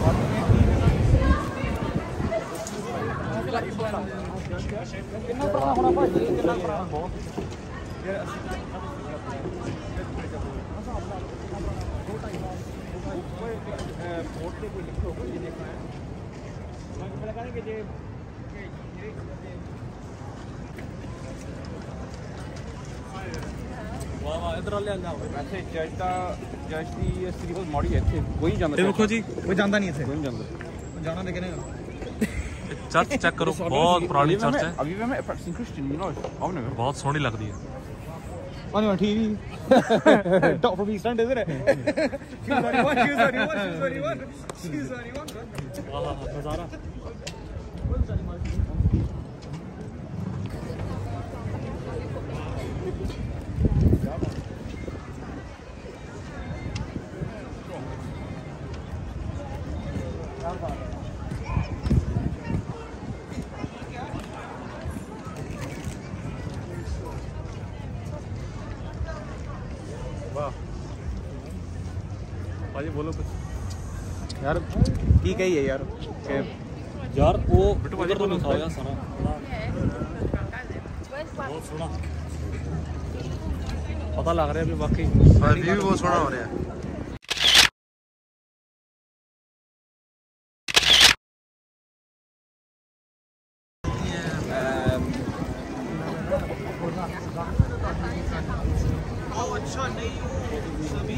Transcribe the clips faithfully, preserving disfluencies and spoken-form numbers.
कितना पुराना होना भाजी कितना पुराना बहुत इधर ले जाओ वैसे जज दा जज दी स्त्री बहुत माड़ी है इत्थे कोई नहीं जांदा देखो जी कोई जांदा नहीं इत्थे कोई नहीं जांदा जाना लेकिन चर्च चेक करो बहुत पुरानी चर्च है अभी मैं प्रैक्टिसिंग क्रिश्चियन यू नो आपने बहुत सोहनी लगती है on your T V top of East End isn't it she's only one she's only one she's only one she's only one वाह नजारा भाजी बोलो कुछ यार की कही है यार कि यार वो उधर तो दिखाओ यार सारा बहुत सोना पता लग रहा है अभी वाकई व्यू भी बहुत सोना हो रहा है अच्छा नहीं सभी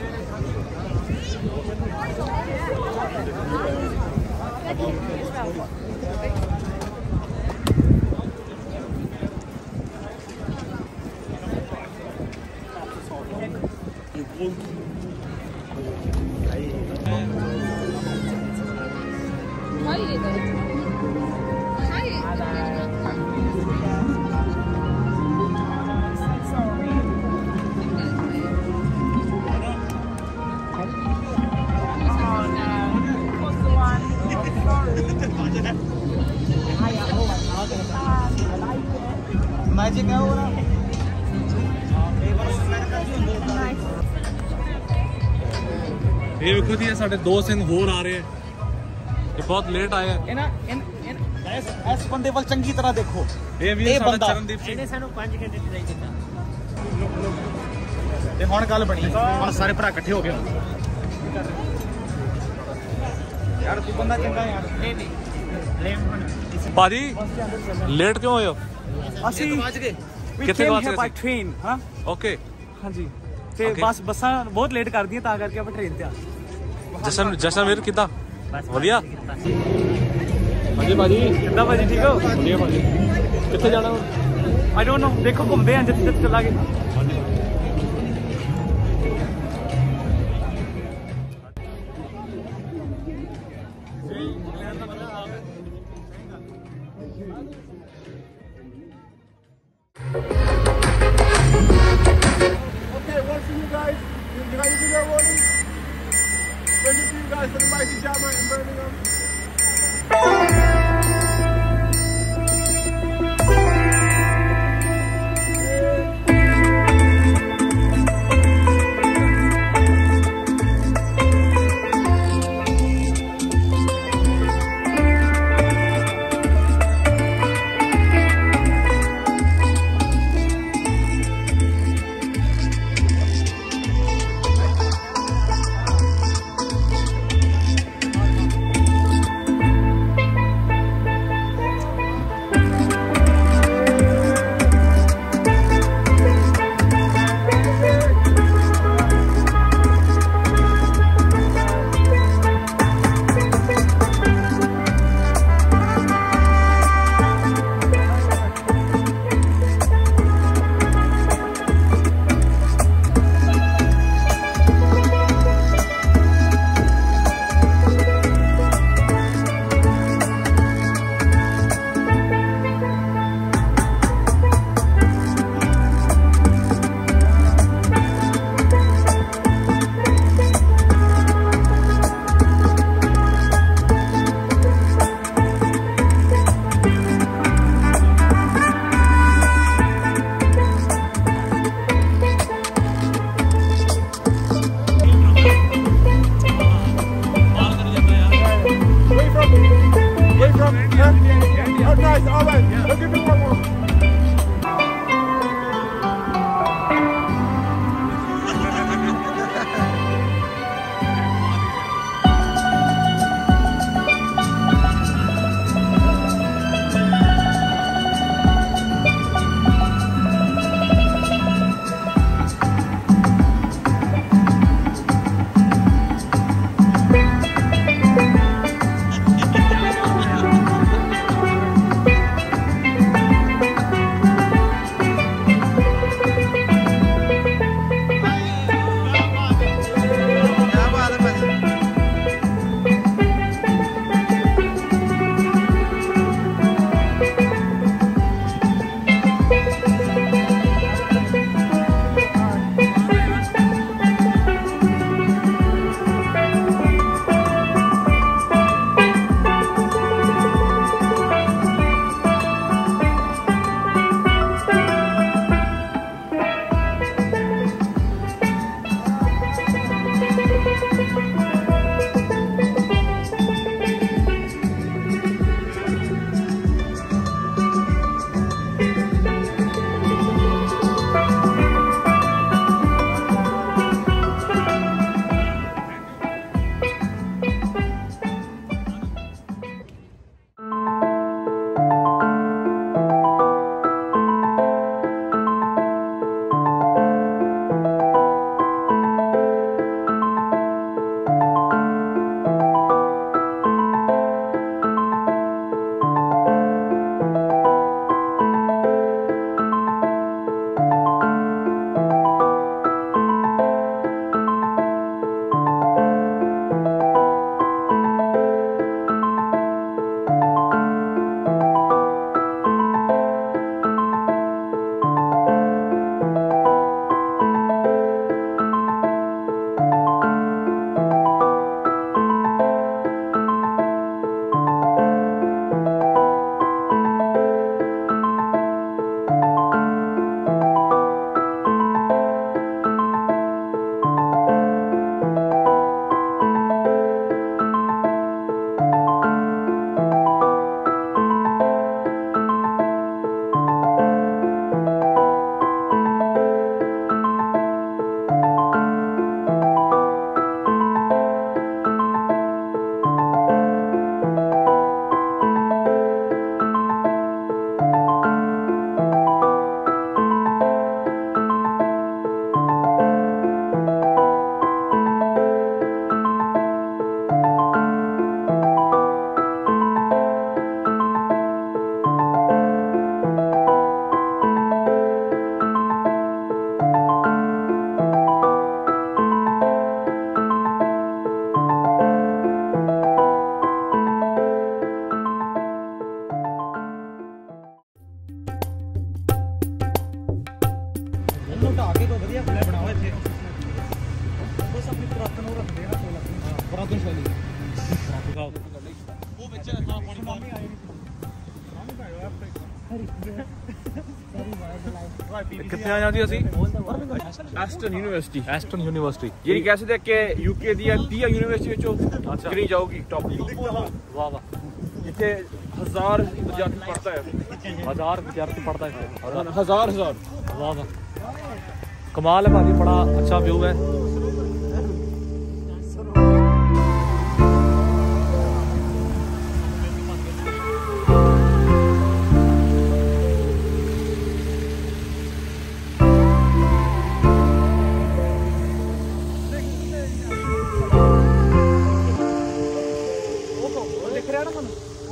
मैजिक है वो ना ये देखो जी साढ़े दो सिंह होर आ रहे हैं ये बहुत लेट आए हैं ना इन इन इस बंदे वाल चंगी तरह देखो ये भी साਡਾ ਚਰਨਦੀਪ ਸਿੰਘ ਇਹਨੇ ਸਾਨੂੰ पाँच घंटे ਟਰਾਈ ਕੀਤਾ ਤੇ ਹੁਣ ਗੱਲ ਬਣੀ ਹੁਣ ਸਾਰੇ ਭਰਾ ਇਕੱਠੇ ਹੋ ਗਏ ਯਾਰ ਤੂੰ ਬੰਦਾ ਚੰਗਾ ਯਾਰ ਨਹੀਂ ਨਹੀਂ ਭਾਜੀ ਲੇਟ ਕਿਉਂ ਹੋਏ ਹੋ ਅਸੀਂ ਕਿੱਥੇ ਪਹੁੰਚ ਗਏ ਬਾਈ ਟ੍ਰੇਨ ਹਾਂ ਓਕੇ ਹਾਂਜੀ ਤੇ ਬਸ ਬੱਸਾਂ ਬਹੁਤ ਲੇਟ ਕਰਦੀਆਂ ਤਾਂ ਕਰਕੇ ਆਪਾਂ ਟ੍ਰੇਨ ਤੇ ਆ ਜਸ਼ਨ ਜਸ਼ਨਵੀਰ ਕਿੱਦਾਂ ਵਧੀਆ ਹਾਂਜੀ ਭਾਜੀ ਕਿੱਦਾਂ ਭਾਜੀ ਠੀਕ ਹੋ ਵਧੀਆ ਭਾਜੀ ਕਿੱਥੇ ਜਾਣਾ ਆਈ ਡੋਨਟ ਨੋ ਦੇਖੋ ਘੁੰਮਦੇ ਆਂ ਜਿੱਥੇ ਜਿੱਥੇ ਚੱਲਾਂਗੇ Okay, one for you guys. You got your video rolling? Thank you to you guys for the Mighty Jammer in Birmingham. ਪੁਰਾਤਨ ਸ਼ੈਲੀ ਉਹ ਵਿੱਚ ਥਾਂ ਪਾਣੀ ਪਾ ਕਿੱਥੇ ਆ ਜਾਂਦੀ ਅਸੀਂ ਐਸਟਨ ਯੂਨੀਵਰਸਿਟੀ ਐਸਟਨ ਯੂਨੀਵਰਸਿਟੀ ਜਿਹੜੀ ਕਹਿ ਸਕਦੇ ਕਿ ਯੂਕੇ ਦੀ ਤੀਹ ਯੂਨੀਵਰਸਿਟੀ ਵਿੱਚੋਂ ਕਿਹੜੀ ਜਾਊਗੀ ਟੌਪ ਵਾਹ ਵਾਹ ਜਿੱਥੇ ਹਜ਼ਾਰ ਵਿਦਿਆਰਥੀ ਪੜ੍ਹਦਾ ਹੈ ਹਜ਼ਾਰ ਵਿਦਿਆਰਥੀ ਪੜ੍ਹਦਾ ਹੈ ਹਜ਼ਾਰ ਹਜ਼ਾਰ ਵਾਹ ਵਾਹ कमाल है भाजी बड़ा अच्छा व्यू है दिख रहा है ना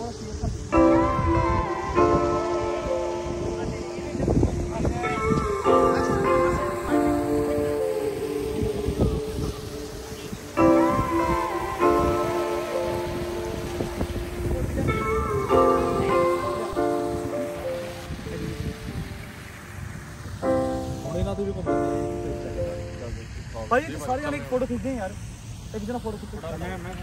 भाई सारे जने एक फोटो खींचते हैं यार एक जना फोटो खींचते मैं मैं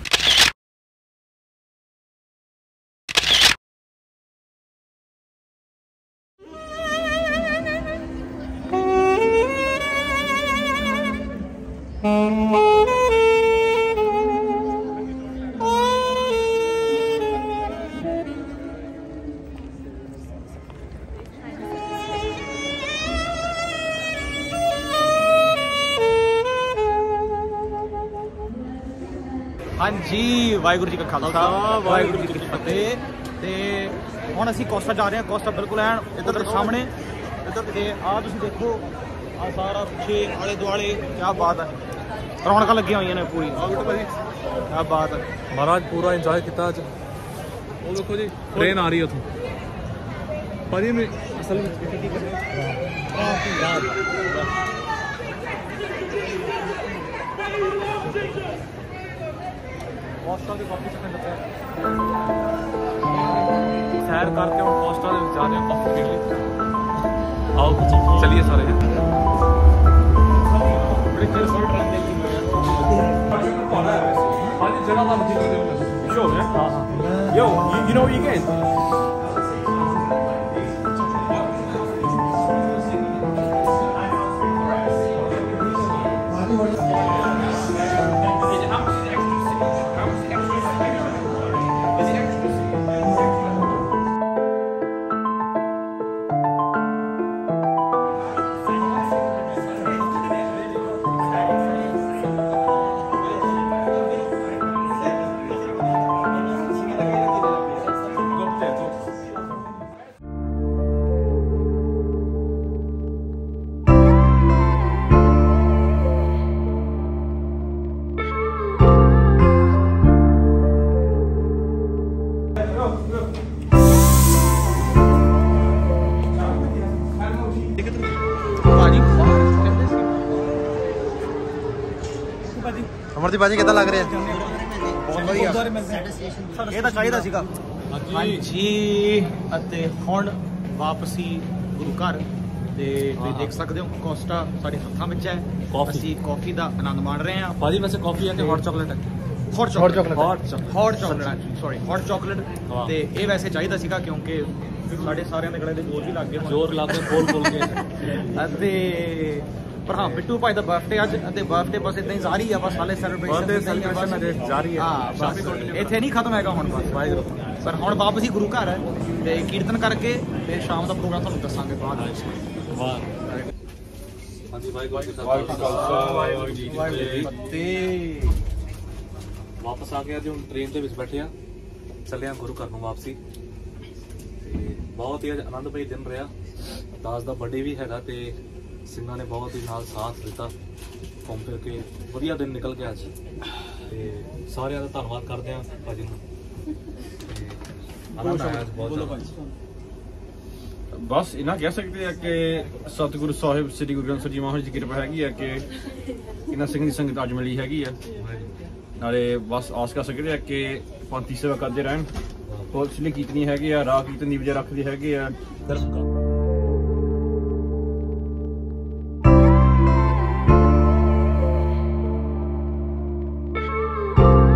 हाँ जी वाहिगुरू जी का खालसा वाहिगुरू जी की फतेह ते हुण असीं कोस्टा जा रहे हैं कोस्टा बिल्कुल है इधर सामने इधर ते आ तुसीं देखो आ सारा पिछे आले दुआले क्या बात है रौनक लगी हुई ने पूरी क्या बात है महाराज पूरा इंजॉय किया अज वो देखो जी ट्रेन आ रही है उथों भाजी में असल कोस्टा के काफी सेकंड लगे सैर करके हम कोस्टा जा रहे हैं कॉफी पीने लिए आओ चलिए सारे हाँ जी जगह था मुझे शो है हाँ हाँ यो you know you can Amardeep ਭਾਜੀ ਕਿੱਦਾਂ ਲੱਗ ਰਿਹਾ ਬਹੁਤ ਵਧੀਆ ਇਹ ਤਾਂ ਚਾਹੀਦਾ ਸੀਗਾ ਹਾਂਜੀ ਅਤੇ ਹੁਣ ਵਾਪਸੀ ਗੁਰੂ ਘਰ ਤੇ ਤੁਸੀਂ ਦੇਖ ਸਕਦੇ ਹੋ ਕੋਸਟਾ ਸਾਡੇ ਹੱਥਾਂ ਵਿੱਚ ਹੈ ਅਸੀਂ ਕਾਫੀ ਦਾ ਆਨੰਦ ਮਾਣ ਰਹੇ ਹਾਂ ਭਾਜੀ ਵੈਸੇ ਕਾਫੀ ਹੈ ਕਿ ਹੌਟ ਚਾਕਲੇਟ ਹੈ hot chocolate hot chocolate sorry hot chocolate ਤੇ ਇਹ ਵੈਸੇ ਚਾਹੀਦਾ ਸੀਗਾ ਕਿਉਂਕਿ ਸਾਡੇ ਸਾਰਿਆਂ ਦੇ ਗਲੇ ਦੇ ਜ਼ੋਰ ਵੀ ਲੱਗ ਗਏ ਜ਼ੋਰ ਲੱਗ ਕੇ ਬੋਲ ਬੋਲ ਕੇ ਅਤੇ पर हाँ बिट्टू भाई का बर्थडे अज बर्थडे बस इतना ही जारी है बस हाले सैलीब्रेशन जारी है बस इतने नहीं खत्म है हुण बस वाहिगुरू पर हुण वापसी गुरु घर है ते कीर्तन करके ते शाम का प्रोग्राम तुहानूं दस्सांगे बाद वापस आ गया जी हुण ट्रेन दे विच बैठे आ चले गुरु घर नूं वापसी बहुत ही आनंदमई दिन रहा दास का बर्थडे भी हैगा ते ਸਿੰਘਾਂ ने बहुत ही नाल साथ दिता घूम फिर के वधिया दिन निकल गया अज ते सारिਆਂ ਦਾ ਧੰਨਵਾਦ ਕਰਦੇ ਹਾਂ ਭਾਜੀ ਨੂੰ बस इन्ना कह सकते हैं कि सतगुरु साहिब श्री गुरु ग्रंथ साहिब जी महाराज की कृपा हैगी है कि इन्हां सिंह दी संगत अज मिली हैगी है नाले बस आस कर सकते हैं कि पंथी सेवा करते रहन पुलिस लिए कीतनी हैगी है राह कीर्तन दी वजह रखदी हैगी है you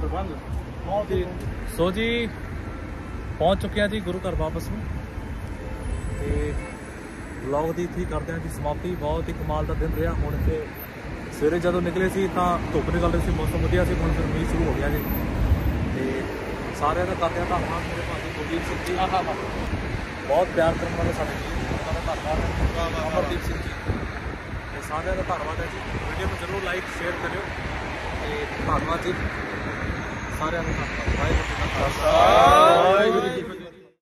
ਪ੍ਰਬੰਧ। ਸੋ ਜੀ ਪਹੁੰਚ ਚੁੱਕੇ ਹਾਂ ਜੀ ਗੁਰੂ ਘਰ ਵਾਪਸ ਨੂੰ, ਤੇ ਵਲੌਗ ਦੀ ਇੱਥੇ ਕਰਦੇ ਹਾਂ ਜੀ ਸਮਾਪਤੀ। ਬਹੁਤ ਹੀ ਕਮਾਲ ਦਾ ਦਿਨ ਰਿਹਾ। ਹੁਣ ਤੇ ਸਵੇਰੇ ਜਦੋਂ ਨਿਕਲੇ ਸੀ ਤਾਂ ਧੁੱਪ ਨਿਕਲ ਰਹੀ ਸੀ, ਮੌਸਮ ਵਧੀਆ ਸੀ, ਹੁਣ ਫਿਰ ਮੀਂਹ ਸ਼ੁਰੂ ਹੋ ਗਿਆ ਜੀ। ਤੇ ਸਾਰਿਆਂ ਦਾ ਕਰਦੇ ਹਾਂ ਧੰਨਵਾਦ ਮੇਰੇ ਭਾਜੀ ਕੁਲਦੀਪ ਸਿੰਘ ਜੀ, ਬਹੁਤ ਪਿਆਰ ਕਰਨ ਵਾਲੇ ਸਾਡੇ ਜੀ, ਉਹਨਾਂ ਦਾ ਧੰਨਵਾਦ ਹੈ ਅਮਰਦੀਪ ਸਿੰਘ ਜੀ, ਤੇ ਸਾਰਿਆਂ ਦਾ ਧੰਨਵਾਦ ਹੈ ਜੀ। ਵੀਡੀਓ ਨੂੰ ਜ਼ਰੂਰ ਲਾਈਕ ਸ਼ੇਅਰ ਕਰਿਓ ਤੇ ਧੰਨਵਾਦ ਜੀ ਸਾਰਿਆਂ ਦਾ। ਵਾਹਿਗੁਰੂ ਜੀ ਕਾ ਖਾਲਸਾ ਵਾਹਿਗੁਰੂ ਜੀ ਕੀ ਫਤਿਹ।